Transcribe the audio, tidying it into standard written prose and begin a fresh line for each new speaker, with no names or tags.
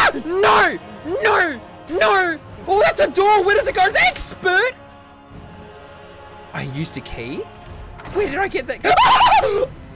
Ah! No! No! No! Oh, that's a door! Where does it go? The expert! I used a key? Where did I get that?